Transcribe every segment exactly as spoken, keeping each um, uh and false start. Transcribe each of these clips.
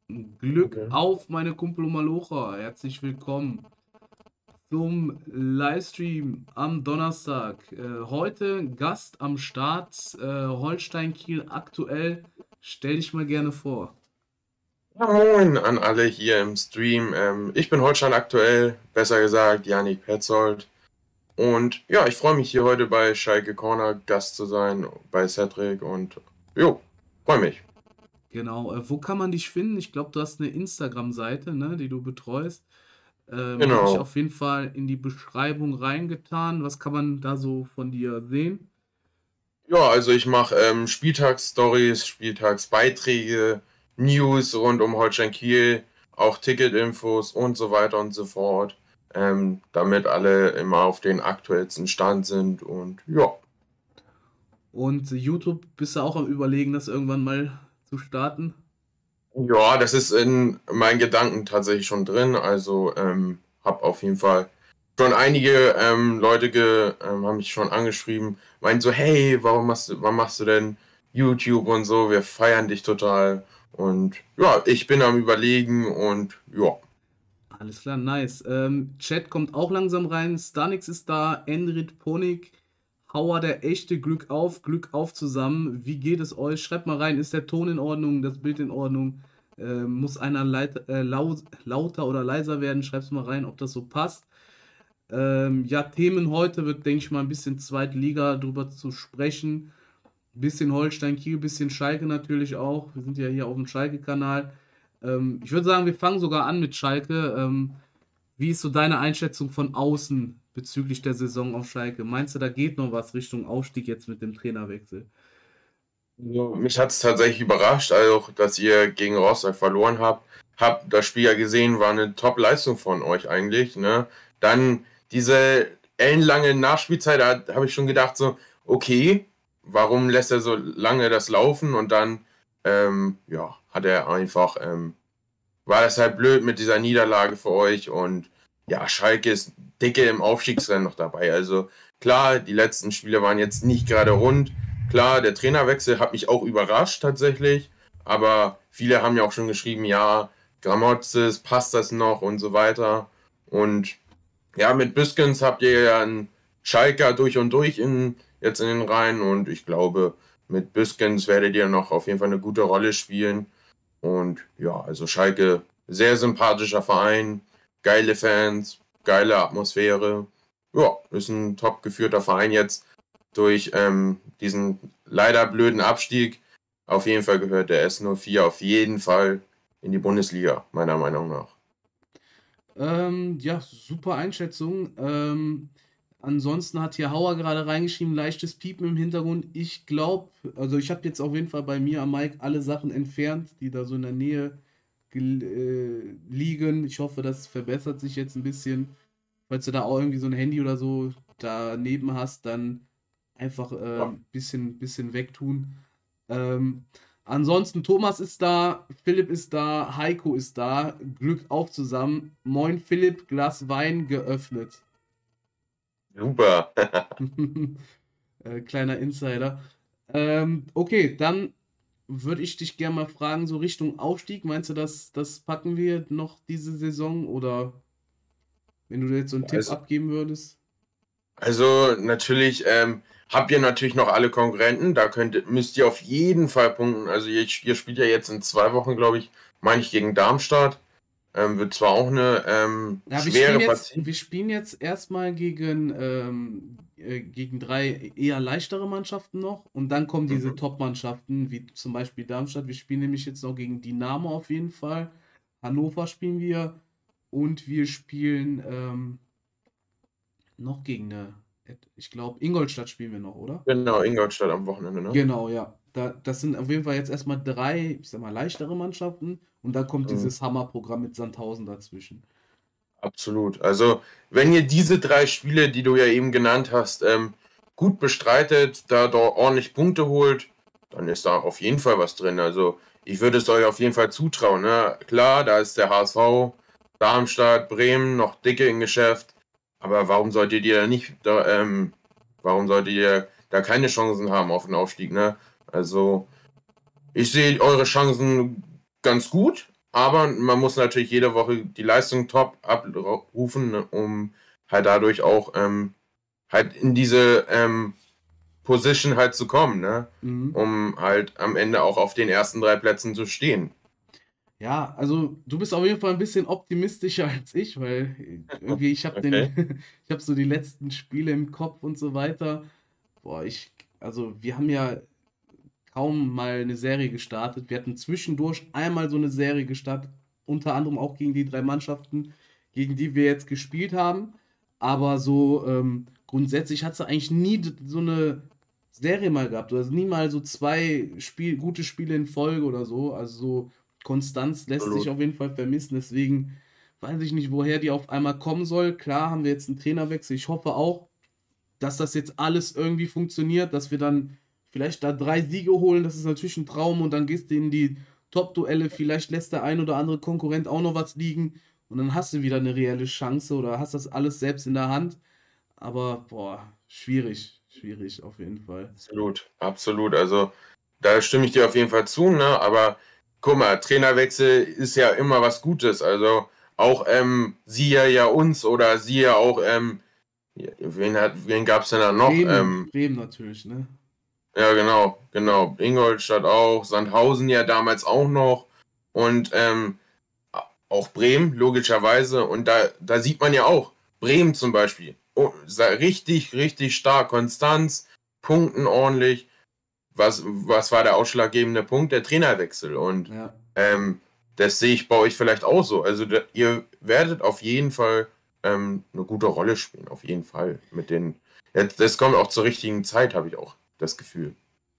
Glück Okay. auf, meine Kumpel Malocha. Herzlich willkommen zum Livestream am Donnerstag. Äh, heute Gast am Start, äh, Holstein Kiel aktuell. Stell dich mal gerne vor. Ja, moin an alle hier im Stream. Ähm, ich bin Holstein aktuell, besser gesagt Janik Petzold. Und ja, ich freue mich hier heute bei Schalke Corner Gast zu sein, bei Cedric und jo, freue mich. Genau, äh, wo kann man dich finden? Ich glaube, du hast eine Instagram-Seite, ne, die du betreust. Ähm, habe ich Genau. auf jeden Fall in die Beschreibung reingetan. Was kann man da so von dir sehen? Ja, also ich mache ähm, Spieltagsstories, Spieltagsbeiträge, News rund um Holstein Kiel, auch Ticketinfos und so weiter und so fort, ähm, damit alle immer auf den aktuellsten Stand sind und ja. Und YouTube bist du auch am Überlegen, das irgendwann mal zu starten? Ja, das ist in meinen Gedanken tatsächlich schon drin. Also ähm, habe auf jeden Fall schon einige ähm, Leute ge, ähm, haben mich schon angeschrieben, meinen so, hey, warum machst du, warum machst du denn YouTube und so? Wir feiern dich total. Und ja, ich bin am Überlegen und ja. Alles klar, nice. Ähm, Chat kommt auch langsam rein. Stanix ist da, Enrit, Ponik, Hauer, der echte Glück auf, Glück auf zusammen. Wie geht es euch? Schreibt mal rein, ist der Ton in Ordnung, das Bild in Ordnung? Ähm, muss einer leit, äh, lau, lauter oder leiser werden? Schreibt mal rein, ob das so passt. Ähm, ja, Themen heute wird, denke ich mal, ein bisschen Zweitliga drüber zu sprechen. Bisschen Holstein Kiel, bisschen Schalke natürlich auch. Wir sind ja hier auf dem Schalke-Kanal. Ähm, ich würde sagen, wir fangen sogar an mit Schalke. Ähm, wie ist so deine Einschätzung von außen bezüglich der Saison auf Schalke? Meinst du, da geht noch was Richtung Aufstieg jetzt mit dem Trainerwechsel? Also, mich hat es tatsächlich überrascht, also, dass ihr gegen Rostock verloren habt. Hab das Spiel ja gesehen, war eine Top-Leistung von euch eigentlich. Ne? Dann diese ellenlange Nachspielzeit, da habe ich schon gedacht, so, okay, warum lässt er so lange das laufen? Und dann, ähm, ja, hat er einfach, ähm, war das halt blöd mit dieser Niederlage für euch. Und ja, Schalke ist dicke im Aufstiegsrennen noch dabei. Also klar, die letzten Spiele waren jetzt nicht gerade rund. Klar, der Trainerwechsel hat mich auch überrascht tatsächlich. Aber viele haben ja auch schon geschrieben, ja, Gramotzes, passt das noch und so weiter. Und ja, mit Büskens habt ihr ja einen Schalker durch und durch in, jetzt in den Reihen. Und ich glaube, mit Büskens werdet ihr noch auf jeden Fall eine gute Rolle spielen. Und ja, also Schalke, sehr sympathischer Verein, geile Fans, geile Atmosphäre. Ja, ist ein top geführter Verein jetzt durch ähm, diesen leider blöden Abstieg. Auf jeden Fall gehört der S null vier auf jeden Fall in die Bundesliga, meiner Meinung nach. Ähm, ja, super Einschätzung. Ähm, ansonsten hat hier Hauer gerade reingeschrieben, leichtes Piepen im Hintergrund. Ich glaube, also ich habe jetzt auf jeden Fall bei mir am Mic alle Sachen entfernt, die da so in der Nähe gel- äh, liegen. Ich hoffe, das verbessert sich jetzt ein bisschen. Falls du da auch irgendwie so ein Handy oder so daneben hast, dann einfach äh, Ja. ein bisschen, bisschen wegtun. Ähm, ansonsten, Thomas ist da, Philipp ist da, Heiko ist da. Glück auf zusammen. Moin Philipp, Glas Wein geöffnet. Super. äh, kleiner Insider. Ähm, okay, dann würde ich dich gerne mal fragen, so Richtung Aufstieg. Meinst du, das, das packen wir noch diese Saison? Oder wenn du jetzt so einen Tipp Also, abgeben würdest? also natürlich ähm, habt ihr natürlich noch alle Konkurrenten. Da könnt, müsst ihr auf jeden Fall punkten. Also ihr, ihr spielt ja jetzt in zwei Wochen, glaube ich, meine ich, gegen Darmstadt. Ähm, wird zwar auch eine ähm, Ja, wir spielen schwere jetzt, Partie. wir spielen jetzt erstmal gegen, ähm, äh, gegen drei eher leichtere Mannschaften noch und dann kommen diese Mhm. Top-Mannschaften, wie zum Beispiel Darmstadt. Wir spielen nämlich jetzt noch gegen Dynamo auf jeden Fall. Hannover spielen wir und wir spielen ähm, noch gegen eine, ich glaube, Ingolstadt spielen wir noch, oder? Genau, Ingolstadt am Wochenende, ne? Genau, ja. Da, das sind auf jeden Fall jetzt erstmal drei, ich sag mal, leichtere Mannschaften und dann kommt Mhm. dieses Hammerprogramm mit Sandhausen dazwischen. Absolut. Also, wenn ihr diese drei Spiele, die du ja eben genannt hast, ähm, gut bestreitet, da dort ordentlich Punkte holt, dann ist da auf jeden Fall was drin. Also, ich würde es euch auf jeden Fall zutrauen. Ne? Klar, da ist der H S V, Darmstadt, Bremen noch dicke im Geschäft. Aber warum solltet ihr da nicht, da, ähm, warum solltet ihr da keine Chancen haben auf den Aufstieg? Ne? Also, ich sehe eure Chancen ganz gut. aber man muss natürlich jede Woche die Leistung top abrufen, ne, um halt dadurch auch ähm, halt in diese ähm, Position halt zu kommen, ne? Mhm. Um halt am Ende auch auf den ersten drei Plätzen zu stehen. Ja, also du bist auf jeden Fall ein bisschen optimistischer als ich, weil irgendwie ich habe Okay. den, ich habe so die letzten Spiele im Kopf und so weiter. Boah, ich, also wir haben ja kaum mal eine Serie gestartet. Wir hatten zwischendurch einmal so eine Serie gestartet, unter anderem auch gegen die drei Mannschaften, gegen die wir jetzt gespielt haben. Aber so ähm, grundsätzlich hat es eigentlich nie d- so eine Serie mal gehabt. Oder nie mal so zwei Spiel, gute Spiele in Folge oder so. Also so Konstanz lässt sich Absolut. auf jeden Fall vermissen. Deswegen weiß ich nicht, woher die auf einmal kommen soll. Klar haben wir jetzt einen Trainerwechsel. Ich hoffe auch, dass das jetzt alles irgendwie funktioniert, dass wir dann vielleicht da drei Siege holen, das ist natürlich ein Traum und dann gehst du in die Top-Duelle, vielleicht lässt der ein oder andere Konkurrent auch noch was liegen und dann hast du wieder eine reelle Chance oder hast das alles selbst in der Hand. Aber boah, schwierig, schwierig auf jeden Fall. Absolut, absolut. Also da stimme ich dir auf jeden Fall zu, ne? Aber guck mal, Trainerwechsel ist ja immer was Gutes. Also auch ähm, siehe ja uns oder siehe auch, ähm, wen hat, wen gab es denn da noch? Bremen, Ähm, Bremen natürlich, ne? ja, genau, genau. Ingolstadt auch, Sandhausen ja damals auch noch und ähm, auch Bremen, logischerweise. Und da, da sieht man ja auch, Bremen zum Beispiel, oh, richtig, richtig stark, Konstanz, punkten ordentlich. Was, was war der ausschlaggebende Punkt? Der Trainerwechsel. Und Ja. ähm, das sehe ich bei euch vielleicht auch so. Also da, ihr werdet auf jeden Fall ähm, eine gute Rolle spielen, auf jeden Fall. Mit den. Jetzt, das kommt auch zur richtigen Zeit, habe ich auch das Gefühl.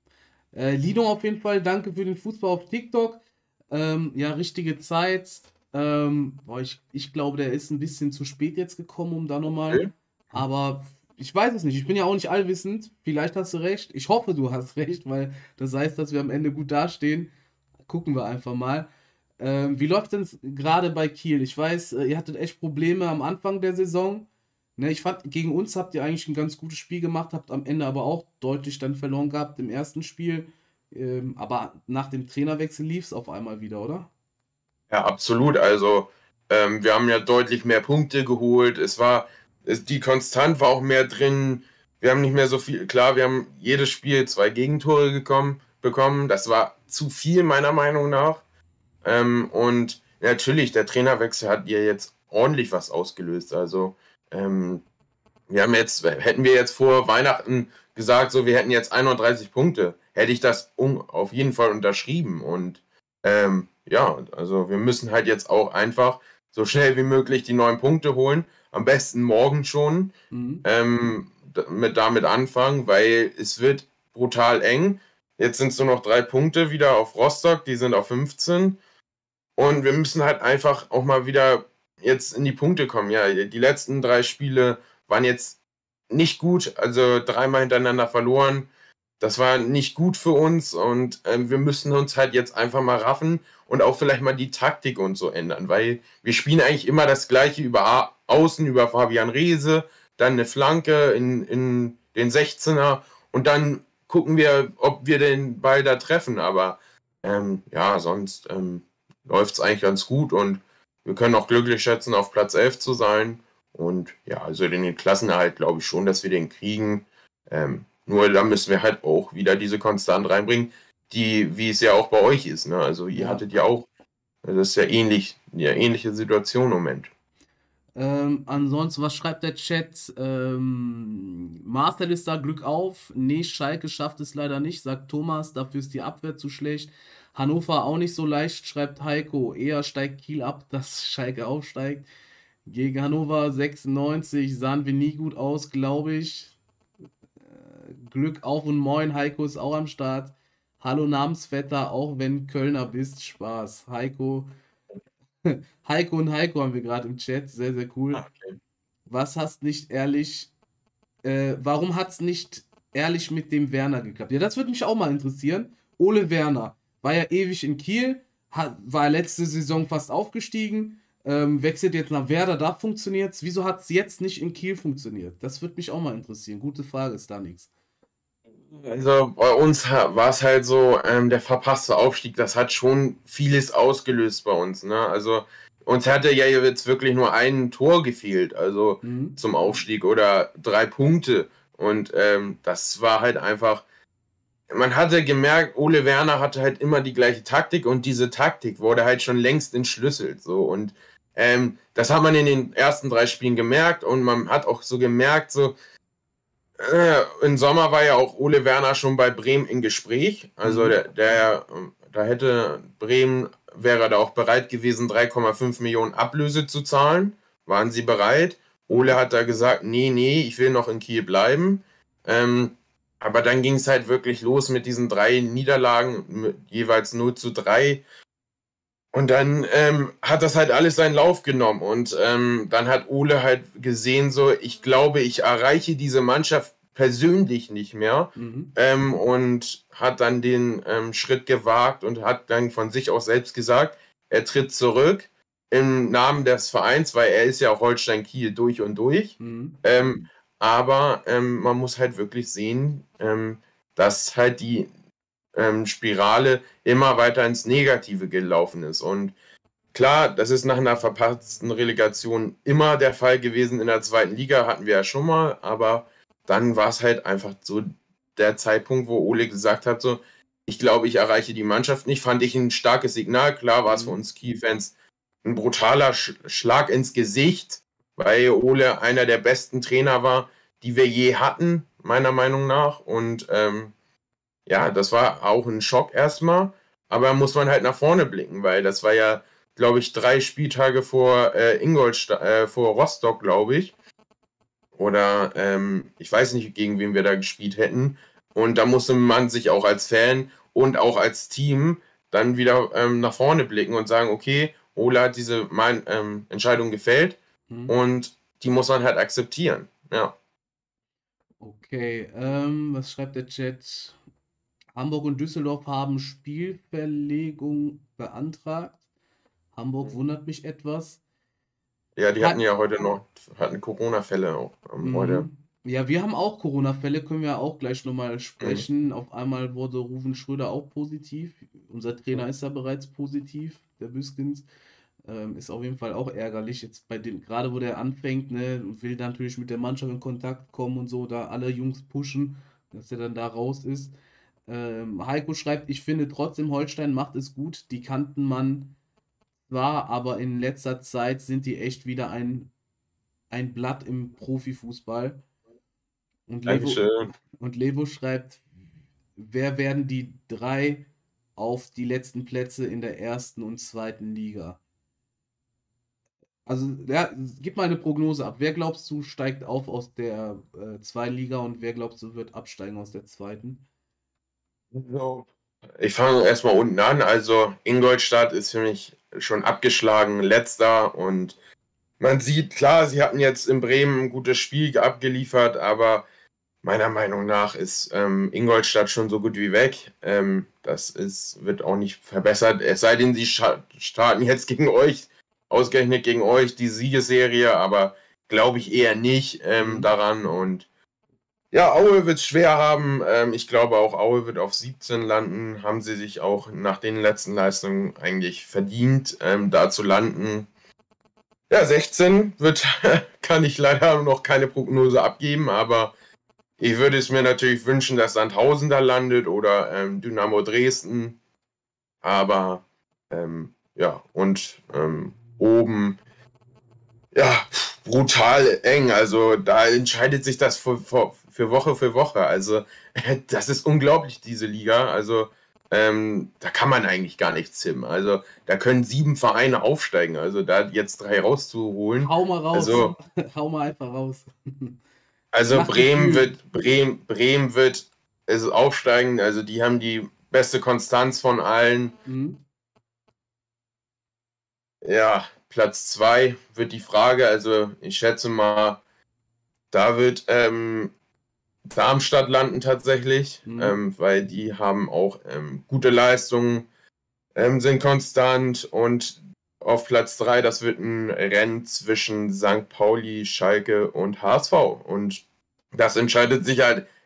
Äh, Lino auf jeden Fall, danke für den Fußball auf TikTok. Ähm, ja, richtige Zeit. Ähm, boah, ich, ich glaube, der ist ein bisschen zu spät jetzt gekommen, um da nochmal. Okay. Aber ich weiß es nicht. Ich bin ja auch nicht allwissend. Vielleicht hast du recht. Ich hoffe, du hast recht, weil das heißt, dass wir am Ende gut dastehen. Gucken wir einfach mal. Ähm, wie läuft denn gerade bei Kiel? Ich weiß, äh, ihr hattet echt Probleme am Anfang der Saison. Ne, ich fand, gegen uns habt ihr eigentlich ein ganz gutes Spiel gemacht, habt am Ende aber auch deutlich dann verloren gehabt im ersten Spiel. Ähm, aber nach dem Trainerwechsel lief es auf einmal wieder, oder? Ja, absolut. Also, ähm, wir haben ja deutlich mehr Punkte geholt. Es war, es, die Konstant war auch mehr drin. Wir haben nicht mehr so viel. Klar, wir haben jedes Spiel zwei Gegentore gekommen, bekommen. Das war zu viel, meiner Meinung nach. Ähm, und natürlich, der Trainerwechsel hat ihr jetzt ordentlich was ausgelöst. Also, ähm, wir haben jetzt, hätten wir jetzt vor Weihnachten gesagt, so, wir hätten jetzt einunddreißig Punkte, hätte ich das un auf jeden Fall unterschrieben. Und ähm, ja, also wir müssen halt jetzt auch einfach so schnell wie möglich die neun Punkte holen. Am besten morgen schon Mhm. ähm, mit, damit anfangen, weil es wird brutal eng. Jetzt sind es nur noch drei Punkte wieder auf Rostock, die sind auf fünfzehn. Und wir müssen halt einfach auch mal wieder jetzt in die Punkte kommen. Ja, die letzten drei Spiele waren jetzt nicht gut, also dreimal hintereinander verloren. Das war nicht gut für uns und ähm, wir müssen uns halt jetzt einfach mal raffen und auch vielleicht mal die Taktik und so ändern, weil wir spielen eigentlich immer das Gleiche über A Außen, über Fabian Reese, dann eine Flanke in, in den sechzehner und dann gucken wir, ob wir den Ball da treffen. Aber ähm, ja, sonst ähm, läuft es eigentlich ganz gut und wir können auch glücklich schätzen, auf Platz elf zu sein. Und ja, also den Klassenerhalt glaube ich schon, dass wir den kriegen. Ähm, nur da müssen wir halt auch wieder diese Konstant reinbringen, die, wie es ja auch bei euch ist. Ne? Also ihr Ja. hattet ja auch, das ist ja ähnlich, ja ähnliche Situation im Moment. Ähm, ansonsten, was schreibt der Chat? Ähm, Marcel ist da Glück auf. Nee, Schalke schafft es leider nicht, sagt Thomas. Dafür ist die Abwehr zu schlecht. Hannover auch nicht so leicht, schreibt Heiko. Eher steigt Kiel ab, dass Schalke aufsteigt. Gegen Hannover sechsundneunzig sahen wir nie gut aus, glaube ich. Glück auf und moin, Heiko ist auch am Start. Hallo Namensvetter, auch wenn Kölner bist, Spaß. Heiko, Heiko und Heiko haben wir gerade im Chat, sehr, sehr cool. Ah, okay. Was hast nicht ehrlich, äh, warum hat es nicht ehrlich mit dem Werner geklappt? Ja, das würde mich auch mal interessieren. Ole Werner war ja ewig in Kiel, hat, war letzte Saison fast aufgestiegen, ähm, wechselt jetzt nach Werder, da funktioniert es. Wieso hat es jetzt nicht in Kiel funktioniert? Das würde mich auch mal interessieren. Gute Frage, Stanix. Also bei uns war es halt so, ähm, der verpasste Aufstieg, das hat schon vieles ausgelöst bei uns. Ne? Also uns hatte ja jetzt wirklich nur ein Tor gefehlt, also Mhm. zum Aufstieg oder drei Punkte. Und ähm, das war halt einfach, man hatte gemerkt, Ole Werner hatte halt immer die gleiche Taktik und diese Taktik wurde halt schon längst entschlüsselt. So. Und ähm, das hat man in den ersten drei Spielen gemerkt und man hat auch so gemerkt, so, äh, im Sommer war ja auch Ole Werner schon bei Bremen im Gespräch. Also Mhm. der, der da hätte Bremen, wäre da auch bereit gewesen, drei Komma fünf Millionen Ablöse zu zahlen. Waren sie bereit? Ole hat da gesagt, nee, nee, ich will noch in Kiel bleiben. Ähm, aber dann ging es halt wirklich los mit diesen drei Niederlagen, mit jeweils null zu drei. Und dann ähm, hat das halt alles seinen Lauf genommen. Und ähm, dann hat Ole halt gesehen, so, ich glaube, ich erreiche diese Mannschaft persönlich nicht mehr. Mhm. Ähm, und hat dann den ähm, Schritt gewagt und hat dann von sich aus selbst gesagt, er tritt zurück im Namen des Vereins, weil er ist ja auch Holstein Kiel durch und durch. Mhm. Ähm, aber ähm, man muss halt wirklich sehen, ähm, dass halt die ähm, Spirale immer weiter ins Negative gelaufen ist. Und klar, das ist nach einer verpassten Relegation immer der Fall gewesen in der zweiten Liga, hatten wir ja schon mal, aber dann war es halt einfach so der Zeitpunkt, wo Ole gesagt hat, so, ich glaube, ich erreiche die Mannschaft nicht, fand ich ein starkes Signal. Klar war es für Mhm. uns Kiel-Fans ein brutaler Sch Schlag ins Gesicht, weil Ole einer der besten Trainer war, die wir je hatten, meiner Meinung nach. Und ähm, ja, das war auch ein Schock erstmal, aber muss man halt nach vorne blicken, weil das war ja, glaube ich, drei Spieltage vor äh, Ingolstadt, äh, vor Rostock, glaube ich. Oder ähm, ich weiß nicht, gegen wen wir da gespielt hätten. Und da musste man sich auch als Fan und auch als Team dann wieder ähm, nach vorne blicken und sagen, okay, Ole hat diese mein, ähm, Entscheidung gefällt Mhm. und die muss man halt akzeptieren. Ja. Okay, ähm, was schreibt der Chat? Hamburg und Düsseldorf haben Spielverlegung beantragt. Hamburg wundert mich etwas. Ja, die hatten Hat, ja heute noch, hatten Corona-Fälle auch ähm, heute. mhm. Ja, wir haben auch Corona-Fälle, können wir auch gleich nochmal Mhm. sprechen. Auf einmal wurde Ruven Schröder auch positiv. Unser Trainer ist ja bereits positiv, der Büskens. Ähm, ist auf jeden Fall auch ärgerlich. Jetzt bei dem, gerade wo der anfängt, ne, und will natürlich mit der Mannschaft in Kontakt kommen und so, da alle Jungs pushen, dass er dann da raus ist. Ähm, Heiko schreibt, ich finde trotzdem, Holstein macht es gut. Die kannten man zwar, aber in letzter Zeit sind die echt wieder ein, ein Blatt im Profifußball. Und Levo, Dankeschön. und Levo schreibt, wer werden die drei auf die letzten Plätze in der ersten und zweiten Liga? Also, ja, gib mal eine Prognose ab. Wer glaubst du steigt auf aus der äh, zweiten Liga und wer glaubst du wird absteigen aus der zweiten? So. Ich fange erstmal unten an. Also Ingolstadt ist für mich schon abgeschlagen, letzter. Und man sieht, klar, sie hatten jetzt in Bremen ein gutes Spiel abgeliefert, aber meiner Meinung nach ist ähm, Ingolstadt schon so gut wie weg. Ähm, das ist, wird auch nicht verbessert. Es sei denn, sie starten jetzt gegen euch, ausgerechnet gegen euch, die Siegesserie, aber glaube ich eher nicht ähm, Mhm. daran. Und ja, Aue wird es schwer haben. Ähm, ich glaube auch, Aue wird auf siebzehn landen. Haben sie sich auch nach den letzten Leistungen eigentlich verdient, ähm, da zu landen. Ja, sechzehn wird, kann ich leider noch keine Prognose abgeben, aber ich würde es mir natürlich wünschen, dass Sandhausen da landet oder ähm, Dynamo Dresden. Aber ähm, ja, und ähm, oben, ja, brutal eng. Also da entscheidet sich das für, für, für Woche für Woche. Also das ist unglaublich, diese Liga. Also ähm, da kann man eigentlich gar nichts tippen. Also da können sieben Vereine aufsteigen. Also da jetzt drei rauszuholen. Hau mal raus. Also, Hau mal einfach raus. also Nach Bremen Gefühl. wird, Bremen, Bremen wird es aufsteigen. Also die haben die beste Konstanz von allen. Mhm. Ja, Platz zwei wird die Frage. Also ich schätze mal, da wird ähm, Darmstadt landen tatsächlich, Mhm. ähm, weil die haben auch ähm, gute Leistungen, ähm, sind konstant und auf Platz drei, das wird ein Rennen zwischen Sankt Pauli, Schalke und H S V. Und das entscheidet sich halt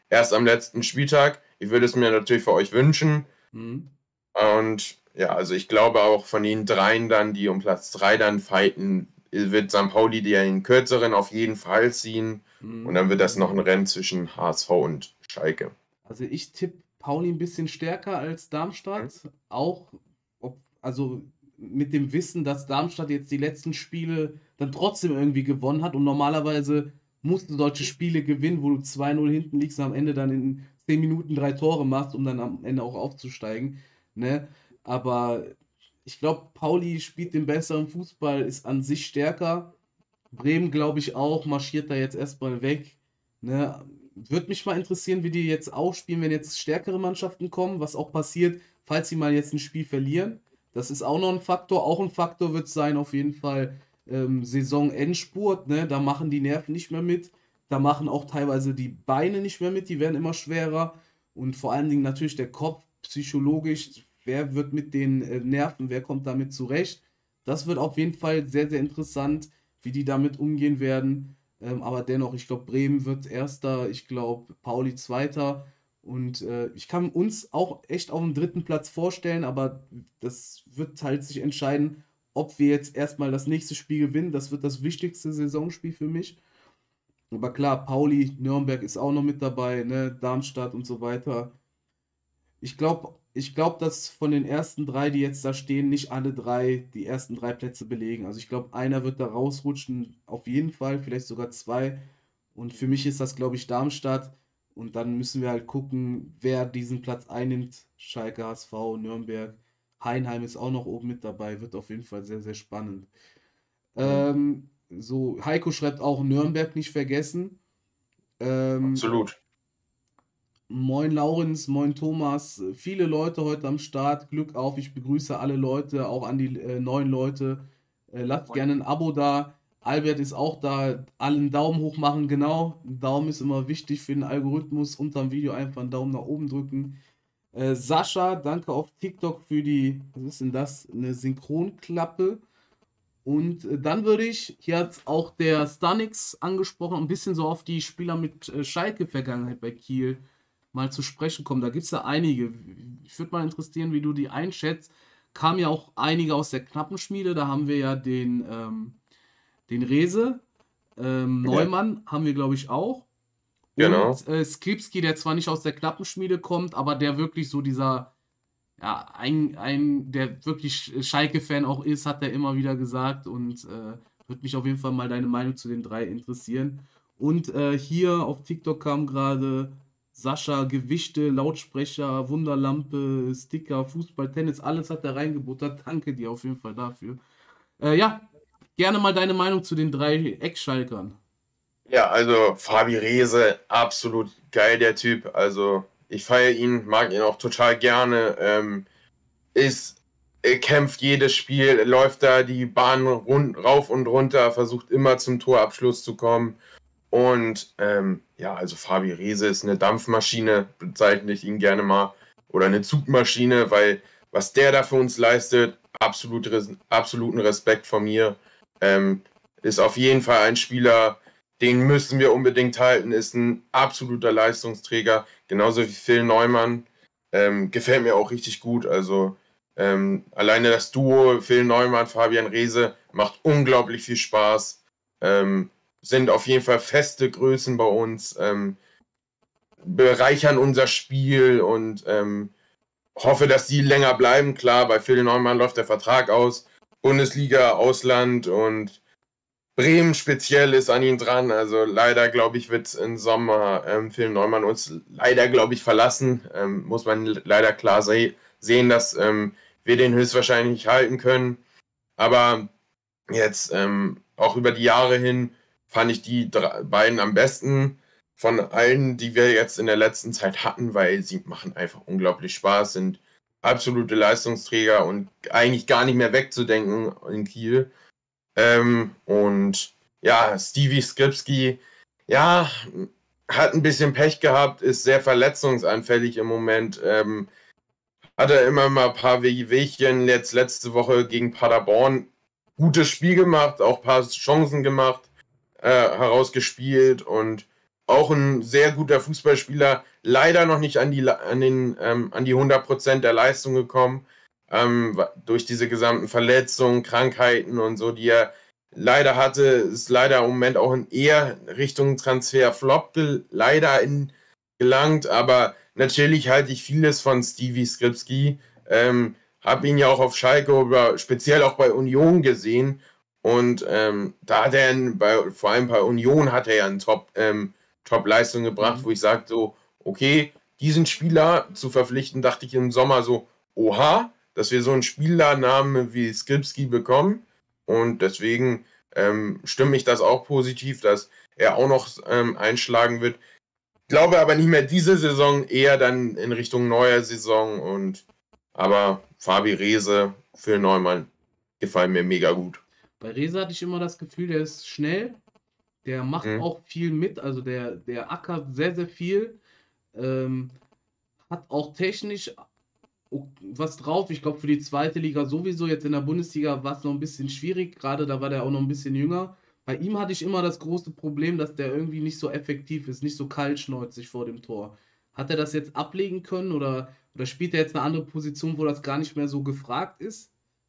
erst am letzten Spieltag. Ich würde es mir natürlich für euch wünschen. Mhm. Und ja, also ich glaube auch von den dreien dann, die um Platz drei dann fighten, wird Sankt Pauli den kürzeren auf jeden Fall ziehen. Mhm. Und dann wird das noch ein Rennen zwischen H S V und Schalke. Also ich tippe Pauli ein bisschen stärker als Darmstadt. Mhm. Auch, ob, also mit dem Wissen, dass Darmstadt jetzt die letzten Spiele dann trotzdem irgendwie gewonnen hat. Und normalerweise musst du solche Spiele gewinnen, wo du zwei null hinten liegst und am Ende dann in zehn Minuten drei Tore machst, um dann am Ende auch aufzusteigen. Ne? Aber ich glaube, Pauli spielt den besseren Fußball, ist an sich stärker. Bremen, glaube ich, auch, marschiert da jetzt erstmal weg. Ne? Würde mich mal interessieren, wie die jetzt auch spielen, wenn jetzt stärkere Mannschaften kommen, was auch passiert, falls sie mal jetzt ein Spiel verlieren. Das ist auch noch ein Faktor. Auch ein Faktor wird sein, auf jeden Fall ähm, Saison-Endspurt. Ne? Da machen die Nerven nicht mehr mit. Da machen auch teilweise die Beine nicht mehr mit. Die werden immer schwerer. Und vor allen Dingen natürlich der Kopf, psychologisch. Wer wird mit den äh, Nerven, wer kommt damit zurecht? Das wird auf jeden Fall sehr, sehr interessant, wie die damit umgehen werden. Ähm, aber dennoch, ich glaube, Bremen wird Erster, ich glaube, Pauli Zweiter. Und äh, ich kann uns auch echt auf dem dritten Platz vorstellen, aber das wird halt sich entscheiden, ob wir jetzt erstmal das nächste Spiel gewinnen. Das wird das wichtigste Saisonspiel für mich. Aber klar, Pauli, Nürnberg ist auch noch mit dabei, ne? Darmstadt und so weiter. Ich glaube, ich glaube, dass von den ersten drei, die jetzt da stehen, nicht alle drei die ersten drei Plätze belegen. Also ich glaube, einer wird da rausrutschen, auf jeden Fall, vielleicht sogar zwei. Und für mich ist das, glaube ich, Darmstadt. Und dann müssen wir halt gucken, wer diesen Platz einnimmt. Schalke, H S V, Nürnberg. Heinheim ist auch noch oben mit dabei. Wird auf jeden Fall sehr, sehr spannend. Ähm, so, Heiko schreibt auch Nürnberg nicht vergessen. Ähm, Absolut. Moin Laurenz, moin Thomas, viele Leute heute am Start, Glück auf, ich begrüße alle Leute, auch an die äh, neuen Leute. Äh, lasst gerne ein Abo da. Albert ist auch da, allen Daumen hoch machen, genau. Ein Daumen ist immer wichtig für den Algorithmus. Unterm Video einfach einen Daumen nach oben drücken. Äh, Sascha, danke auf TikTok für die, was ist denn das? Eine Synchronklappe. Und äh, dann würde ich, hier hat auch der Stanix angesprochen, ein bisschen so auf die Spieler mit äh, Schalke-Vergangenheit bei Kiel mal zu sprechen kommen. Da gibt es ja einige. Ich würde mal interessieren, wie du die einschätzt. Kamen ja auch einige aus der Knappenschmiede. Da haben wir ja den, ähm, den Rese. Ähm, Neumann ja. haben wir, glaube ich, auch. Genau. Und äh, Skripski, der zwar nicht aus der Knappenschmiede kommt, aber der wirklich so dieser, ja, ein, ein der wirklich Schalke-Fan auch ist, hat er immer wieder gesagt. Und äh, würde mich auf jeden Fall mal deine Meinung zu den drei interessieren. Und äh, hier auf TikTok kam gerade Sascha, Gewichte, Lautsprecher, Wunderlampe, Sticker, Fußball, Tennis, alles hat er reingebuttert. Danke dir auf jeden Fall dafür. Äh, ja, gerne mal deine Meinung zu den drei Ex-Schalkern. Ja, also Fabi Rehse, absolut geil, der Typ. Also ich feiere ihn, mag ihn auch total gerne. Ähm, ist, er kämpft jedes Spiel, läuft da die Bahn rund, rauf und runter, versucht immer zum Torabschluss zu kommen. Und ähm, ja, also Fabi Rehse ist eine Dampfmaschine, bezeichne ich ihn gerne mal. Oder eine Zugmaschine, weil was der da für uns leistet, absolut, absoluten Respekt von mir. Ähm, ist auf jeden Fall ein Spieler, den müssen wir unbedingt halten, ist ein absoluter Leistungsträger, genauso wie Phil Neumann. Ähm, gefällt mir auch richtig gut. Also ähm, alleine das Duo Phil Neumann, Fabian Rehse macht unglaublich viel Spaß. Ähm, sind auf jeden Fall feste Größen bei uns, ähm, bereichern unser Spiel und ähm, hoffe, dass die länger bleiben. Klar, bei Phil Neumann läuft der Vertrag aus, Bundesliga, Ausland und Bremen speziell ist an ihn dran. Also leider, glaube ich, wird im Sommer ähm, Phil Neumann uns leider, glaube ich, verlassen. Ähm, muss man leider klar se sehen, dass ähm, wir den höchstwahrscheinlich nicht halten können. Aber jetzt ähm, auch über die Jahre hin fand ich die drei, beiden am besten von allen, die wir jetzt in der letzten Zeit hatten, weil sie machen einfach unglaublich Spaß, sind absolute Leistungsträger und eigentlich gar nicht mehr wegzudenken in Kiel. Ähm, und ja, Stevie Skripski, ja, hat ein bisschen Pech gehabt, ist sehr verletzungsanfällig im Moment. Ähm, hat er immer mal ein paar Wehwehchen, jetzt letzte Woche gegen Paderborn gutes Spiel gemacht, auch ein paar Chancen gemacht, äh, herausgespielt und auch ein sehr guter Fußballspieler, leider noch nicht an die, an den, ähm, an die hundert Prozent der Leistung gekommen, ähm, durch diese gesamten Verletzungen, Krankheiten und so, die er leider hatte, ist leider im Moment auch in eher Richtung Transfer-Flop leider in, gelangt, aber natürlich halte ich vieles von Stevie Skripski, ähm, habe ihn ja auch auf Schalke oder speziell auch bei Union gesehen und ähm, da hat er, bei, vor allem bei Union hat er ja einen Top, ähm, Top-Leistung gebracht, mhm. wo ich sage so, okay, diesen Spieler zu verpflichten, dachte ich im Sommer so, oha, dass wir so einen Spielernamen wie Skripski bekommen und deswegen ähm, stimme ich das auch positiv, dass er auch noch ähm, einschlagen wird. Glaube aber nicht mehr diese Saison, eher dann in Richtung neuer Saison und aber Fabi Rehse, Phil Neumann gefallen mir mega gut. Bei Rehse hatte ich immer das Gefühl, der ist schnell, der macht mhm. auch viel mit, also der, der ackert sehr, sehr viel, ähm, hat auch technisch was drauf. Ich glaube, für die zweite Liga sowieso, jetzt in der Bundesliga war es noch ein bisschen schwierig, gerade da war der auch noch ein bisschen jünger. Bei ihm hatte ich immer das große Problem, dass der irgendwie nicht so effektiv ist, nicht so kaltschnäuzig vor dem Tor. Hat er das jetzt ablegen können oder, oder spielt er jetzt eine andere Position, wo das gar nicht mehr so gefragt ist?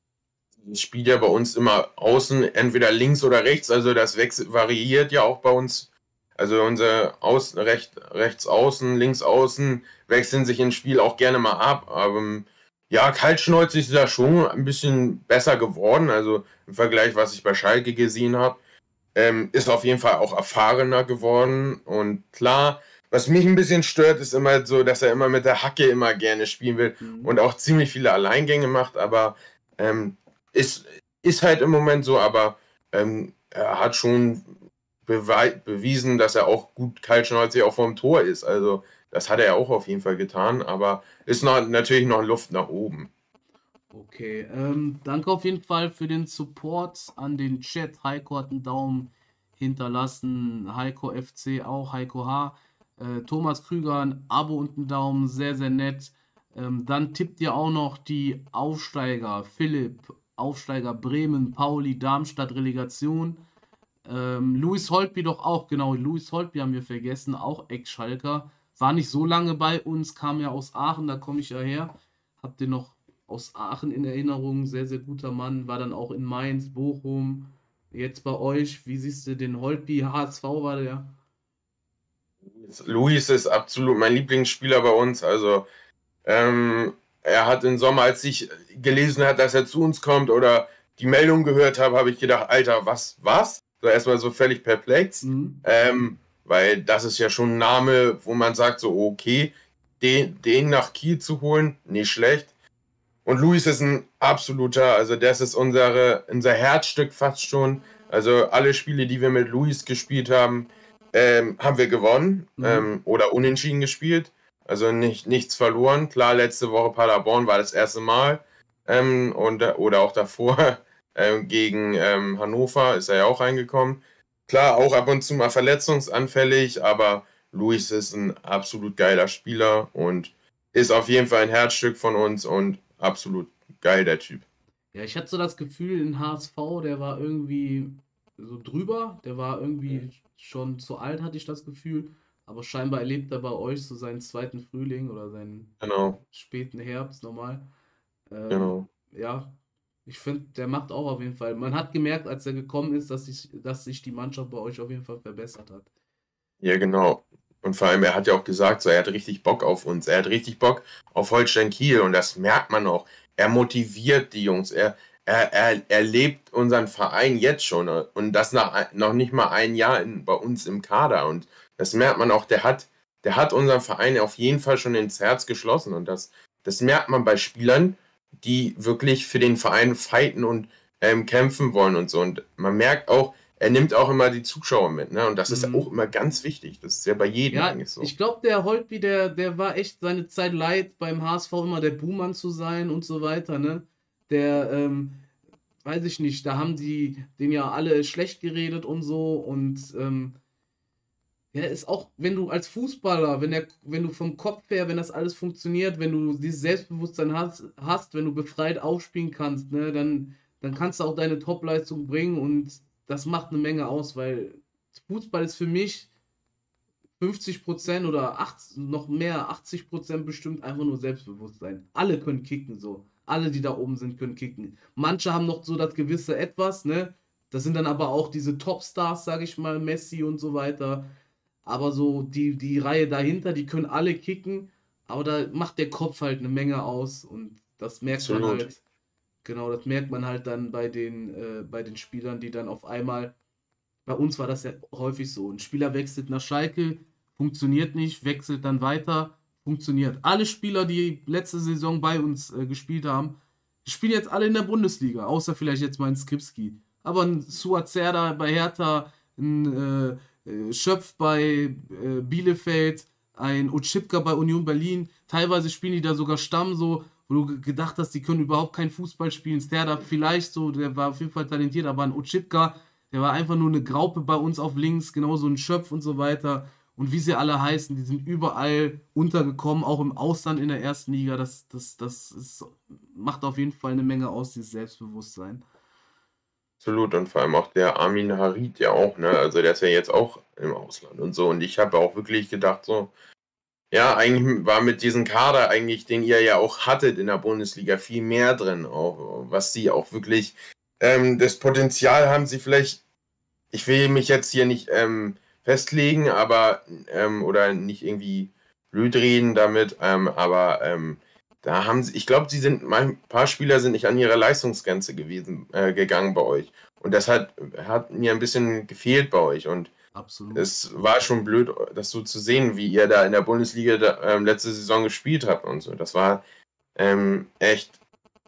Spielt ja bei uns immer außen, entweder links oder rechts, also das wechselt, variiert ja auch bei uns. Also unser Außen, recht, rechts außen, links außen wechseln sich im Spiel auch gerne mal ab. Aber ja, kaltschnäuzig ist ja schon ein bisschen besser geworden. Also im Vergleich, was ich bei Schalke gesehen habe, ähm, ist auf jeden Fall auch erfahrener geworden. Und klar, was mich ein bisschen stört, ist immer so, dass er immer mit der Hacke immer gerne spielen will mhm. und auch ziemlich viele Alleingänge macht. Aber ähm, ist, ist halt im Moment so, aber ähm, er hat schon bewiesen, dass er auch gut kaltschnäuzig auch vorm Tor ist. Also das hat er auch auf jeden Fall getan, aber ist noch, natürlich noch Luft nach oben. Okay, ähm, danke auf jeden Fall für den Support an den Chat. Heiko hat einen Daumen hinterlassen, Heiko F C auch, Heiko H. Äh, Thomas Krüger ein Abo und einen Daumen, sehr, sehr nett. Ähm, dann tippt ihr auch noch die Aufsteiger, Philipp, Aufsteiger Bremen, Pauli, Darmstadt, Relegation. Ähm, Luis Holtby doch auch, genau, Luis Holtby haben wir vergessen, auch Ex-Schalker. War nicht so lange bei uns, kam ja aus Aachen, da komme ich ja her. Habt ihr noch aus Aachen in Erinnerung, sehr, sehr guter Mann, war dann auch in Mainz, Bochum, jetzt bei euch. Wie siehst du den Holtby? H S V war der? Luis ist absolut mein Lieblingsspieler bei uns, also ähm, er hat im Sommer, als ich gelesen habe, dass er zu uns kommt oder die Meldung gehört habe, habe ich gedacht, Alter, was, was? So erstmal so völlig perplex, mhm. ähm, weil das ist ja schon ein Name, wo man sagt so, okay, den, den nach Kiel zu holen, nicht schlecht. Und Luis ist ein absoluter, also das ist unsere, unser Herzstück fast schon. Also alle Spiele, die wir mit Luis gespielt haben, ähm, haben wir gewonnen mhm. ähm, oder unentschieden gespielt. Also nicht, nichts verloren. Klar, letzte Woche Paderborn war das erste Mal ähm, und, oder auch davor ähm, gegen ähm, Hannover ist er ja auch reingekommen. Klar, auch ab und zu mal verletzungsanfällig, aber Luis ist ein absolut geiler Spieler und ist auf jeden Fall ein Herzstück von uns und absolut geil, der Typ. Ja, ich hatte so das Gefühl, in H S V, der war irgendwie so drüber, der war irgendwie mhm. schon zu alt, hatte ich das Gefühl. Aber scheinbar erlebt er bei euch so seinen zweiten Frühling oder seinen genau. späten Herbst normal. Ähm, genau. Ja, ich finde, der macht auch auf jeden Fall. Man hat gemerkt, als er gekommen ist, dass sich, dass sich die Mannschaft bei euch auf jeden Fall verbessert hat. Ja, genau. Und vor allem, er hat ja auch gesagt, so, er hat richtig Bock auf uns. Er hat richtig Bock auf Holstein Kiel und das merkt man auch. Er motiviert die Jungs. Er, er, er, er lebt unseren Verein jetzt schon und das nach noch nicht mal ein Jahr in, bei uns im Kader. Und das merkt man auch, der hat, der hat unseren Verein auf jeden Fall schon ins Herz geschlossen. Und das, das merkt man bei Spielern, die wirklich für den Verein fighten und ähm, kämpfen wollen und so. Und man merkt auch, er nimmt auch immer die Zuschauer mit, ne? Und das ist mhm. auch immer ganz wichtig. Das ist ja bei jedem ja, eigentlich so. Ich glaube, der Holtby, der, der war echt seine Zeit leid, beim H S V immer der Buhmann zu sein und so weiter, ne? Der, ähm, weiß ich nicht, da haben die den ja alle schlecht geredet und so und ähm, ja, ist auch, wenn du als Fußballer, wenn der, wenn du vom Kopf her, wenn das alles funktioniert, wenn du dieses Selbstbewusstsein hast, hast, wenn du befreit aufspielen kannst, ne, dann, dann kannst du auch deine Topleistung bringen und das macht eine Menge aus, weil Fußball ist für mich fünfzig Prozent oder acht, noch mehr, achtzig Prozent bestimmt einfach nur Selbstbewusstsein. Alle können kicken so. Alle, die da oben sind, können kicken. Manche haben noch so das gewisse Etwas, ne? Das sind dann aber auch diese Topstars, sag ich mal, Messi und so weiter. Aber so die, die Reihe dahinter, die können alle kicken, aber da macht der Kopf halt eine Menge aus und das merkt man Absolut. halt, genau, das merkt man halt dann bei den, äh, bei den Spielern, die dann auf einmal, bei uns war das ja häufig so, ein Spieler wechselt nach Schalke, funktioniert nicht, wechselt dann weiter, funktioniert. Alle Spieler, die letzte Saison bei uns äh, gespielt haben, spielen jetzt alle in der Bundesliga, außer vielleicht jetzt mal ein Skripski. Aber ein Suazerda bei Hertha, ein äh, äh, Schöpf bei äh, Bielefeld, ein Otschipka bei Union Berlin. Teilweise spielen die da sogar Stamm, so, wo du ge- gedacht hast, die können überhaupt keinen Fußball spielen. Serda vielleicht so, der war auf jeden Fall talentiert, aber ein Otschipka, der war einfach nur eine Graupe bei uns auf links, genauso ein Schöpf und so weiter. Und wie sie alle heißen, die sind überall untergekommen, auch im Ausland in der ersten Liga. Das, das, das ist, macht auf jeden Fall eine Menge aus, dieses Selbstbewusstsein. Absolut. Und vor allem auch der Armin Harid ja auch, ne? Also der ist ja jetzt auch im Ausland und so. Und ich habe auch wirklich gedacht, so, ja, eigentlich war mit diesem Kader eigentlich, den ihr ja auch hattet in der Bundesliga, viel mehr drin, auch was sie auch wirklich, ähm, das Potenzial haben sie vielleicht, ich will mich jetzt hier nicht ähm, festlegen, aber ähm, oder nicht irgendwie blöd reden damit, ähm, aber ähm, da haben sie, ich glaube, sie sind, ein paar Spieler sind nicht an ihrer Leistungsgrenze gewesen, äh, gegangen bei euch. Und das hat, hat mir ein bisschen gefehlt bei euch. Und Absolut. es war schon blöd, das so zu sehen, wie ihr da in der Bundesliga da, ähm, letzte Saison gespielt habt und so. Das war ähm, echt